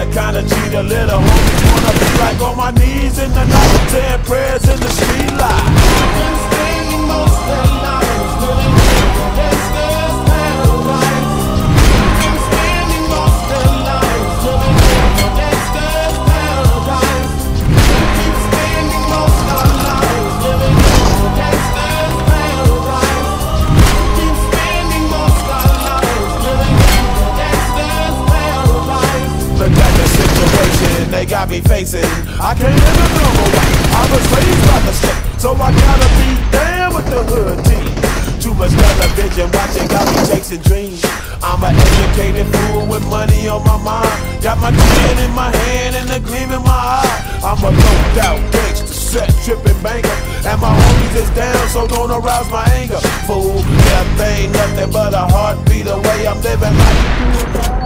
the kind of cheater little homies wanna be like on my knees in the night, saying prayers in the street light. I've been spending most of their lives living in a gangsta's paradise. I've been spending most of their lives living in a gangsta's paradise. I've been spending most of our lives living in a gangsta's paradise. I've been spending most of our lives living in a gangsta's paradise. Look at the situation they got me facing. I can't live a normal life. I was raised by the state, so I gotta be down with the hood team. Too much television watching got me chasing dreams. I'm an educated fool with money on my mind. Got my chin in my hand and a gleam in my eye. I'm a loped out gangster, set tripping banker, and my homies is down, so don't arouse my anger. Fool, death ain't nothing but a heartbeat away. I'm living life.